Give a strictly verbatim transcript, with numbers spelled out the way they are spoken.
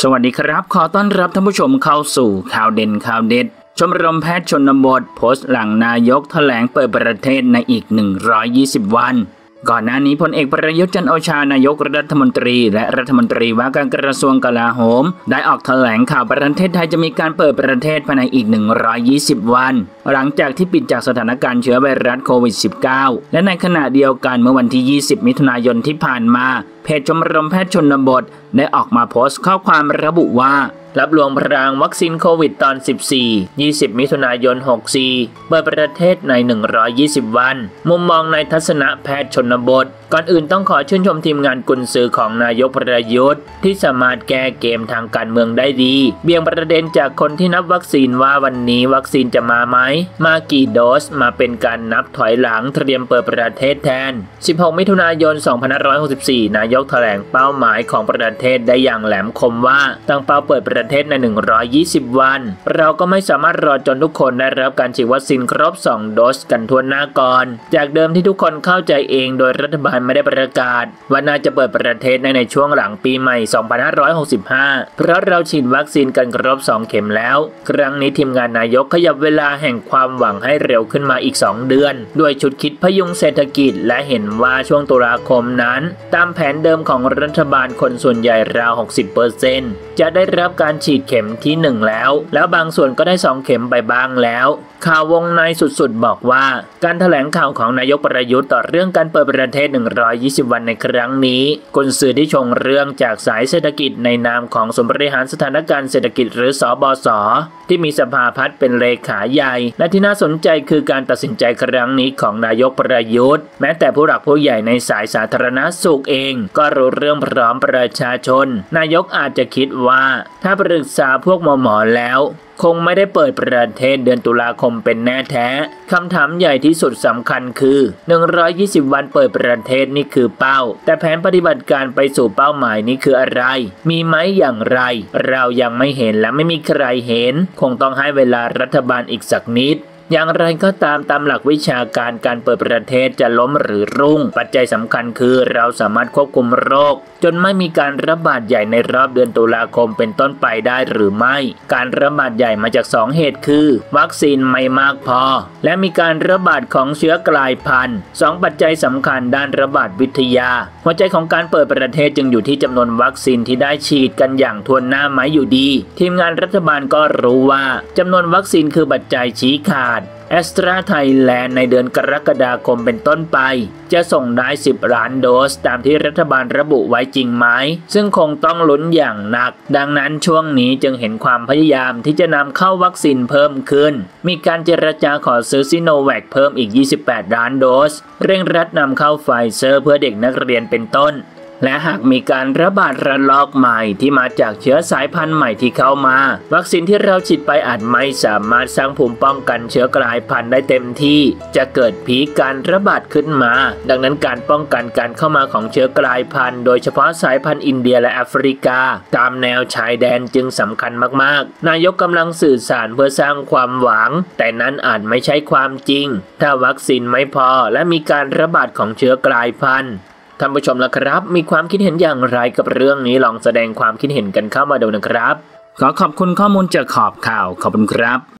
สวัสดีครับขอต้อนรับท่านผู้ชมเข้าสู่ข่าวเด่นข่าวเด็ดชมรมแพทย์ชนบทโพสต์หลังนายกแถลงเปิดประเทศในอีกหนึ่งร้อยยี่สิบวันก่อนหน้านี้พลเอกประยุทธ์จันทร์โอชานายกรัฐมนตรีและรัฐมนตรีว่าการกระทรวงกลาโหมได้ออกแถลงข่าวประเทศไทยจะมีการเปิดประเทศภายในอีกหนึ่งร้อยยี่สิบวันหลังจากที่ปิดจากสถานการณ์เชื้อไวรัสโควิด สิบเก้า และในขณะเดียวกันเมื่อวันที่ยี่สิบมิถุนายนที่ผ่านมาเพจชมรมแพทย์ชนบทได้ออกมาโพสต์ข้อความระบุว่ารับรวงพรางวัคซีนโควิดตอน สิบสี่ ยี่สิบ มิถุนายน หกสี่ เปิดประเทศใน หนึ่งร้อยยี่สิบ วันมุมมองในทัศนะแพทย์ชนบทก่อนอื่นต้องขอชื่นชมทีมงานกุนซือของนายกประยุทธ์ที่สามารถแก้เกมทางการเมืองได้ดีเบี่ยงประเด็นจากคนที่นับวัคซีนว่าวันนี้วัคซีนจะมาไหมมากี่โดสมาเป็นการนับถอยหลังเตรียมเปิดประเทศแทน สิบหก มิถุนายน สองพันห้าร้อยหกสิบสี่ นายกแถลงเป้าหมายของประเทศได้อย่างแหลมคมว่าตั้งเป้าเปิดประเทศใน หนึ่งร้อยยี่สิบ วันเราก็ไม่สามารถรอจนทุกคนได้รับการฉีดวัคซีนครบสองโดสกันทั่วหน้าก่อนจากเดิมที่ทุกคนเข้าใจเองโดยรัฐบาลไม่ได้ประกาศว่าน่าจะเปิดประเทศในในช่วงหลังปีใหม่ สองพันห้าร้อยหกสิบห้า เพราะเราฉีดวัคซีนกันครบสองเข็มแล้วครั้งนี้ทีมงานนายกขยับเวลาแห่งความหวังให้เร็วขึ้นมาอีกสองเดือนด้วยชุดคิดพยุงเศรษฐกิจและเห็นว่าช่วงตุลาคมนั้นตามแผนเดิมของรัฐบาลคนส่วนใหญ่ราว หกสิบเปอร์เซ็นต์ จะได้รับการฉีดเข็มที่หนึ่งแล้วแล้วบางส่วนก็ได้สองเข็มไปบ้างแล้วข่าววงในสุดๆบอกว่าการแถลงข่าวของนายกประยุทธ์ต่อเรื่องการเปิดประเทศหนึ่งร้อยยี่สิบวันในครั้งนี้กุนซือที่ชงเรื่องจากสายเศรษฐกิจในนามของศูนย์บริหารสถานการณ์เศรษฐกิจหรือสบส.ที่มีสภาพัฒน์เป็นเลขาใหญ่และที่น่าสนใจคือการตัดสินใจครั้งนี้ของนายกประยุทธ์แม้แต่ผู้หลักผู้ใหญ่ในสายสาธารณสุขเองก็รู้เรื่องพร้อมประชาชนนายกอาจจะคิดว่าถ้าปรึกษาพวกหมอหมอแล้วคงไม่ได้เปิดประเทศเดือนตุลาคมเป็นแน่แท้คำถามใหญ่ที่สุดสำคัญคือหนึ่งร้อยยี่สิบวันเปิดประเทศนี่คือเป้าแต่แผนปฏิบัติการไปสู่เป้าหมายนี้คืออะไรมีไหมอย่างไรเรายังไม่เห็นและไม่มีใครเห็นคงต้องให้เวลารัฐบาลอีกสักนิดอย่างไรก็ตามตามหลักวิชาการการเปิดประเทศจะล้มหรือรุ่งปัจจัยสำคัญคือเราสามารถควบคุมโรคจนไม่มีการระบาดใหญ่ในรอบเดือนตุลาคมเป็นต้นไปได้หรือไม่การระบาดใหญ่มาจากสองเหตุคือวัคซีนไม่มากพอและมีการระบาดของเชื้อกลายพันธุ์สองปัจจัยสำคัญด้านระบาดวิทยาหัวใจของการเปิดประเทศจึงอยู่ที่จำนวนวัคซีนที่ได้ฉีดกันอย่างทวนหน้าไหมอยู่ดีทีมงานรัฐบาลก็รู้ว่าจำนวนวัคซีนคือปัจจัยชี้ขาดแอสตราไทยแลนด์ในเดือนกรกฎาคมเป็นต้นไปจะส่งได้สิบล้านโดสตามที่รัฐบาลระบุไว้จริงไหมซึ่งคงต้องลุ้นอย่างหนักดังนั้นช่วงนี้จึงเห็นความพยายามที่จะนำเข้าวัคซีนเพิ่มขึ้นมีการเจรจาขอซื้อซิโนแวคเพิ่มอีกยี่สิบแปดล้านโดสเร่งรัดนำเข้าไฟเซอร์เพื่อเด็กนักเรียนเป็นต้นและหากมีการระบาดระลอกใหม่ที่มาจากเชื้อสายพันธุ์ใหม่ที่เข้ามาวัคซีนที่เราฉีดไปอาจไม่สามารถสร้างภูมิป้องกันเชื้อกลายพันธุ์ได้เต็มที่จะเกิดพีคการระบาดขึ้นมาดังนั้นการป้องกันการเข้ามาของเชื้อกลายพันธุ์โดยเฉพาะสายพันธุ์อินเดียและแอฟริกาตามแนวชายแดนจึงสำคัญมากๆนายกกำลังสื่อสารเพื่อสร้างความหวังแต่นั้นอาจไม่ใช่ความจริงถ้าวัคซีนไม่พอและมีการระบาดของเชื้อกลายพันธุ์ท่านผู้ชมล่ะครับมีความคิดเห็นอย่างไรกับเรื่องนี้ลองแสดงความคิดเห็นกันเข้ามาดูนะครับขอขอบคุณข้อมูลจากขอบข่าวขอบคุณครับ